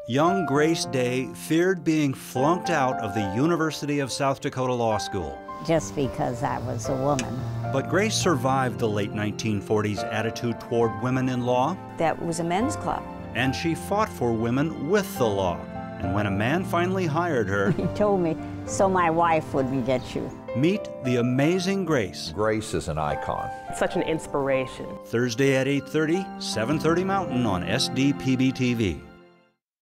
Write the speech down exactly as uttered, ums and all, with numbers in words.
Young Grace Day feared being flunked out of the University of South Dakota Law School. Just because I was a woman. But Grace survived the late nineteen forties attitude toward women in law. That was a men's club. And she fought for women with the law. And when a man finally hired her, He told me, so my wife wouldn't get you. meet the amazing Grace. Grace is an icon. Such an inspiration. Thursday at eight thirty, seven thirty Mountain on S D P B T V.